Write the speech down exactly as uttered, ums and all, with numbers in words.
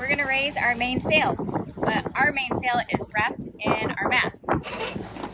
we're gonna raise our mainsail. But our mainsail is wrapped in our mast.